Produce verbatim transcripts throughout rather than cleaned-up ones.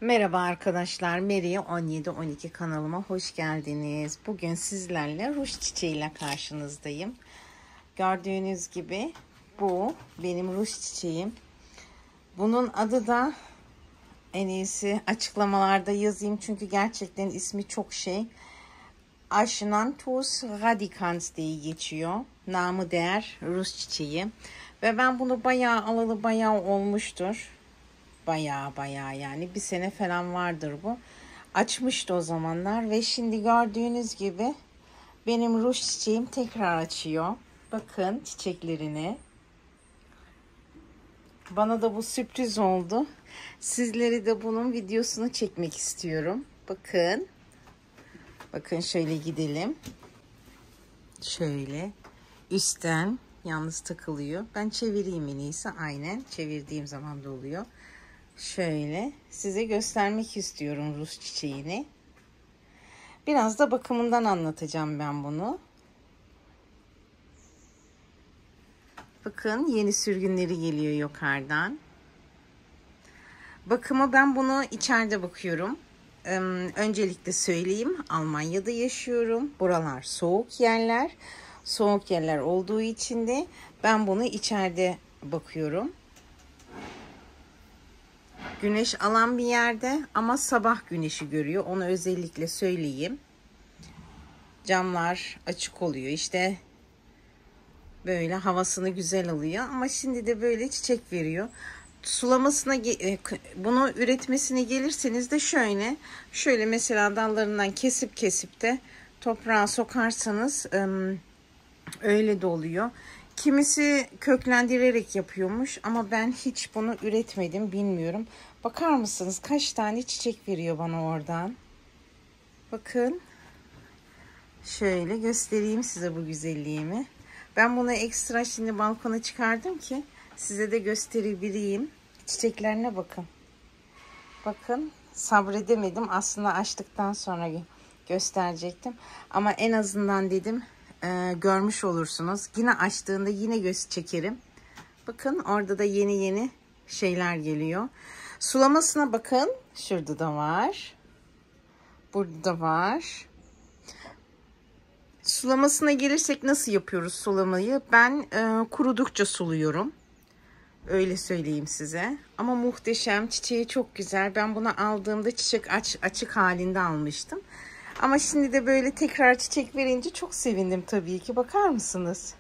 Merhaba arkadaşlar, Meri on yedi on iki kanalıma hoş geldiniz. Bugün sizlerle ruj çiçeğiyle karşınızdayım. Gördüğünüz gibi bu benim ruj çiçeğim. Bunun adı da, en iyisi açıklamalarda yazayım çünkü gerçekten ismi çok şey. Achnanthus radicans diye geçiyor. Namı değer ruj çiçeği. Ve ben bunu bayağı alalı bayağı olmuştur. Baya baya yani bir sene falan vardır bu. Açmıştı o zamanlar ve şimdi gördüğünüz gibi benim ruj çiçeğim tekrar açıyor. Bakın çiçeklerini. Bana da bu sürpriz oldu. Sizleri de bunun videosunu çekmek istiyorum. Bakın. Bakın şöyle gidelim. Şöyle üstten yalnız takılıyor. Ben çevireyim en iyisi. Aynen çevirdiğim zaman da oluyor. Şöyle size göstermek istiyorum ruj çiçeğini. Biraz da bakımından anlatacağım ben bunu. Bakın yeni sürgünleri geliyor yukarıdan. Bakımı ben bunu içeride bakıyorum. Ee, öncelikle söyleyeyim, Almanya'da yaşıyorum. Buralar soğuk yerler. Soğuk yerler olduğu için de ben bunu içeride bakıyorum. Güneş alan bir yerde ama sabah güneşi görüyor. Onu özellikle söyleyeyim. Camlar açık oluyor. İşte böyle havasını güzel alıyor. Ama şimdi de böyle çiçek veriyor. Sulamasına, bunu üretmesine gelirseniz de şöyle. Şöyle mesela dallarından kesip kesip de toprağa sokarsanız öyle de oluyor. Kimisi köklendirerek yapıyormuş ama ben hiç bunu üretmedim, bilmiyorum. Bakar mısınız kaç tane çiçek veriyor bana oradan? Bakın. Şöyle göstereyim size bu güzelliğimi. Ben bunu ekstra şimdi balkona çıkardım ki size de gösterebileyim. Çiçeklerine bakın. Bakın, sabredemedim. Aslında açtıktan sonra gösterecektim. Ama en azından dedim e, görmüş olursunuz. Yine açtığında yine göz çekerim. Bakın orada da yeni yeni şeyler geliyor. Sulamasına bakın. Şurada da var. Burada da var. Sulamasına gelirsek nasıl yapıyoruz sulamayı? Ben e, kurudukça suluyorum. Öyle söyleyeyim size. Ama muhteşem. Çiçeği çok güzel. Ben bunu aldığımda çiçek aç, açık halinde almıştım. Ama şimdi de böyle tekrar çiçek verince çok sevindim tabii ki. Bakar mısınız?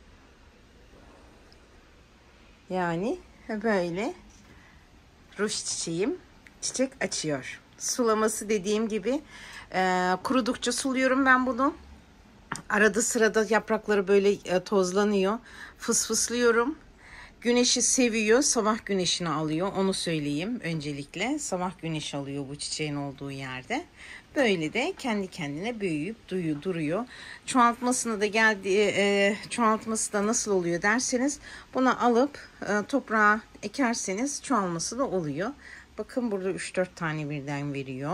Yani böyle ruj çiçeğim çiçek açıyor. Sulaması dediğim gibi e, kurudukça suluyorum ben bunu. Arada sırada yaprakları böyle e, tozlanıyor. Fısfıslıyorum. Güneşi seviyor. Sabah güneşini alıyor. Onu söyleyeyim öncelikle. Sabah güneş alıyor bu çiçeğin olduğu yerde. Böyle de kendi kendine büyüyüp duyu, duruyor. Çoğaltmasına da geldiği e, çoğaltması da nasıl oluyor derseniz bunu alıp e, toprağa ekerseniz çoğalması da oluyor. Bakın burada üç dört tane birden veriyor.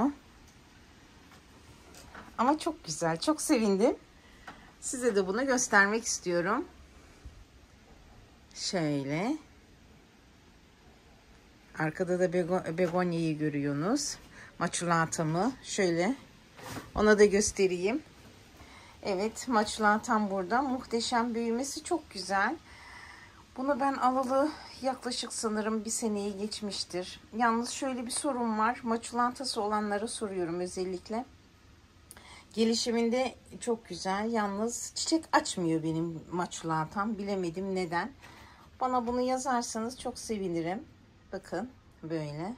Ama çok güzel. Çok sevindim. Size de bunu göstermek istiyorum. Şöyle. Arkada da begonyayı görüyorsunuz. Maçulatamı. Şöyle. Ona da göstereyim. Evet. Maçulatam burada. Muhteşem, büyümesi çok güzel. Bunu ben alalı yaklaşık sanırım bir seneyi geçmiştir. Yalnız şöyle bir sorun var. Maçulatası olanlara soruyorum özellikle. Gelişiminde çok güzel. Yalnız çiçek açmıyor benim maçulatam. Bilemedim neden. Bana bunu yazarsanız çok sevinirim. Bakın böyle.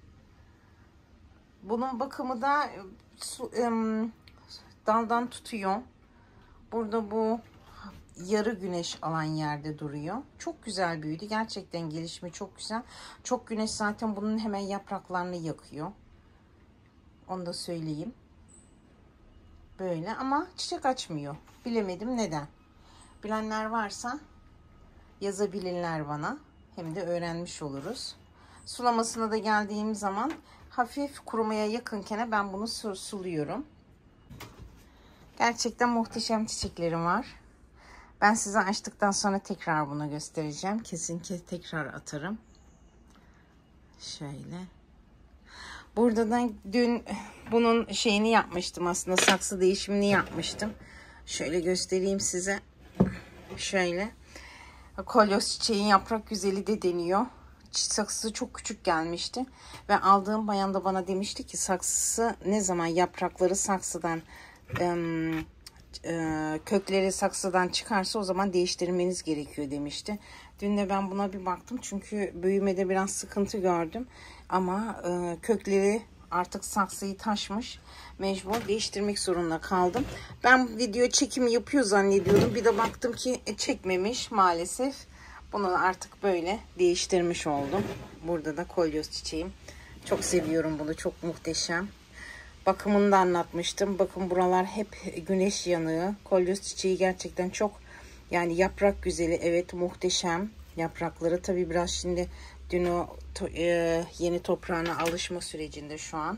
Bunun bakımı da su, ım, daldan tutuyor. Burada bu yarı güneş alan yerde duruyor. Çok güzel büyüdü. Gerçekten gelişimi çok güzel. Çok güneş zaten bunun hemen yapraklarını yakıyor. Onu da söyleyeyim. Böyle ama çiçek açmıyor. Bilemedim neden. Bilenler varsa yazabilirler bana. Hem de öğrenmiş oluruz. Sulamasına da geldiğim zaman hafif kurumaya yakınken ben bunu suluyorum. Gerçekten muhteşem çiçeklerim var. Ben size açtıktan sonra tekrar bunu göstereceğim. Kesinlikle tekrar atarım. Şöyle. Burada da dün bunun şeyini yapmıştım, aslında saksı değişimini yapmıştım. Şöyle göstereyim size. Şöyle. Kolyoz çiçeğin yaprak güzeli de deniyor. Saksısı çok küçük gelmişti. Ve aldığım bayan da bana demişti ki saksısı ne zaman yaprakları saksıdan ıı, ıı, kökleri saksıdan çıkarsa o zaman değiştirmeniz gerekiyor demişti. Dün de ben buna bir baktım. Çünkü büyümede biraz sıkıntı gördüm. Ama ıı, kökleri artık saksıyı taşmış. Mecbur değiştirmek zorunda kaldım. Ben video çekimi yapıyor zannediyordum. Bir de baktım ki e, çekmemiş maalesef. Bunu artık böyle değiştirmiş oldum. Burada da kolyoz çiçeğim. Çok seviyorum bunu. Çok muhteşem. Bakımını da anlatmıştım. Bakın buralar hep güneş yanığı. Kolyoz çiçeği gerçekten çok, yani yaprak güzeli. Evet, muhteşem yaprakları. Tabii biraz şimdi dün o to, e, yeni toprağına alışma sürecinde şu an.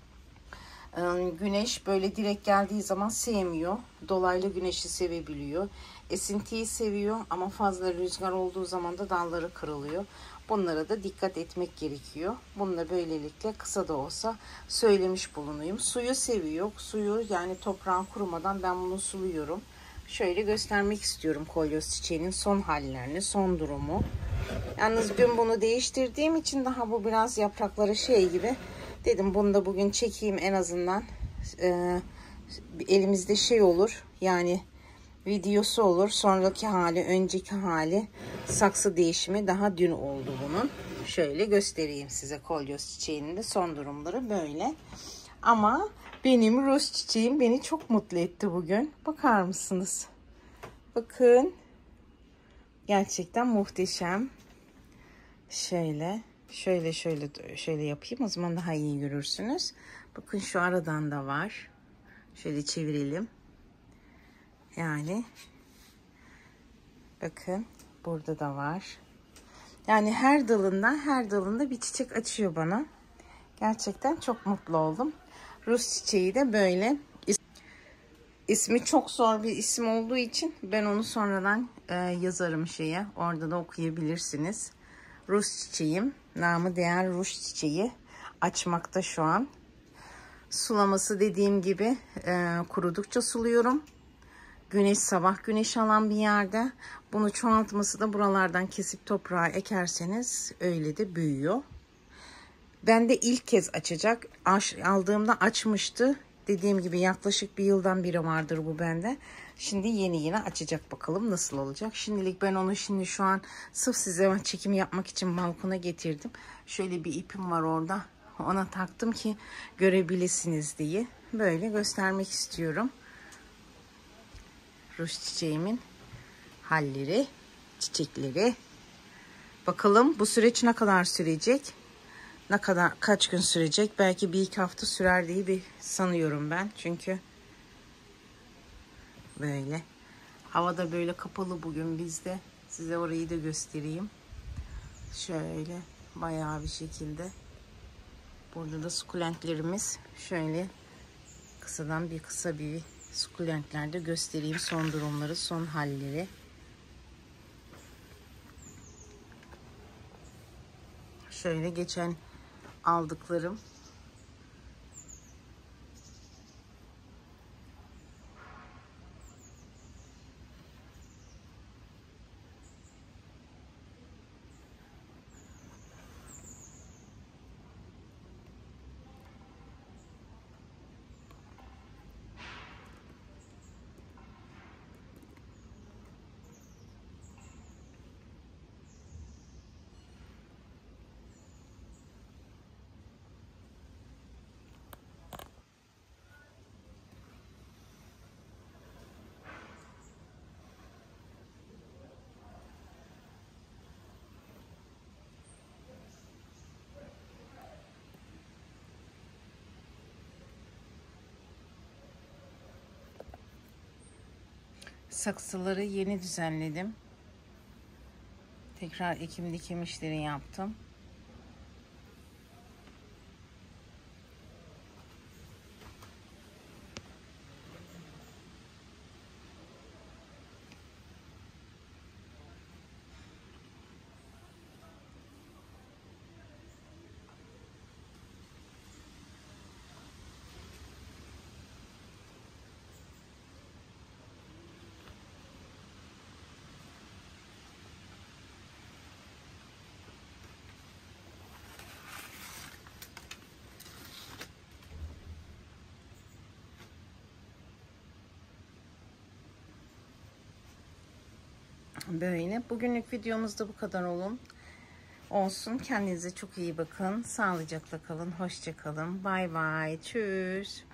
E, güneş böyle direkt geldiği zaman sevmiyor. Dolaylı güneşi sevebiliyor. Esintiyi seviyor ama fazla rüzgar olduğu zaman da dalları kırılıyor. Bunlara da dikkat etmek gerekiyor. Bunu da böylelikle kısa da olsa söylemiş bulunayım. Suyu seviyor. Suyu, yani toprağın kurumadan ben bunu suluyorum. Şöyle göstermek istiyorum kolyoz çiçeğinin son hallerini, son durumu. Yalnız dün bunu değiştirdiğim için daha bu biraz yaprakları şey gibi. Dedim bunu da bugün çekeyim, en azından e, elimizde şey olur. Yani videosu olur. Sonraki hali, önceki hali, saksı değişimi daha dün oldu bunun. Şöyle göstereyim size kolyoz çiçeğinin de son durumları böyle. Ama benim Rus çiçeğim beni çok mutlu etti bugün. Bakar mısınız? Bakın. Gerçekten muhteşem. Şöyle, şöyle, şöyle, şöyle yapayım. O zaman daha iyi görürsünüz. Bakın şu aradan da var. Şöyle çevirelim. Yani bakın burada da var. Yani her dalında, her dalında bir çiçek açıyor bana. Gerçekten çok mutlu oldum. Rus çiçeği de böyle. İsmi çok zor bir isim olduğu için ben onu sonradan e, yazarım şeye. Orada da okuyabilirsiniz. Rus çiçeğim. Namı değer Rus çiçeği. Açmakta şu an. Sulaması dediğim gibi e, kurudukça suluyorum. Güneş, sabah güneş alan bir yerde. Bunu çoğaltması da buralardan kesip toprağa ekerseniz öyle de büyüyor. Ben de ilk kez açacak. Aldığımda açmıştı. Dediğim gibi yaklaşık bir yıldan beri vardır bu bende. Şimdi yeni yeni açacak, bakalım nasıl olacak. Şimdilik ben onu şimdi şu an sırf size çekim yapmak için balkona getirdim. Şöyle bir ipim var orada. Ona taktım ki görebilirsiniz diye. Böyle göstermek istiyorum. Rus çiçeğimin halleri, çiçekleri. Bakalım bu süreç ne kadar sürecek? Ne kadar, kaç gün sürecek? Belki bir iki hafta sürer diye bir sanıyorum ben. Çünkü böyle. Hava da böyle kapalı bugün bizde. Size orayı da göstereyim. Şöyle bayağı bir şekilde. Burada da sukulentlerimiz. Şöyle kısadan bir kısa bir sukulentlerde göstereyim son durumları, son halleri. Şöyle geçen aldıklarım. Saksıları yeni düzenledim. Tekrar ekim dikim işleri yaptım. Böyle. Bugünlük videomuz da bu kadar olun. Olsun. Kendinize çok iyi bakın. Sağlıcakla kalın. Hoşça kalın. Bay bay. Tschüss.